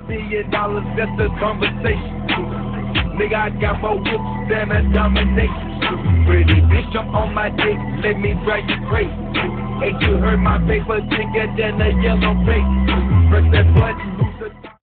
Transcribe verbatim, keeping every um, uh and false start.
million dollars, that's the conversation. Nigga, I got more whips than a domination. Pretty bitch, jump on my dick, let me drive you crazy. Ain't you heard my paper thicker than a yellow paper? Press that button, who's the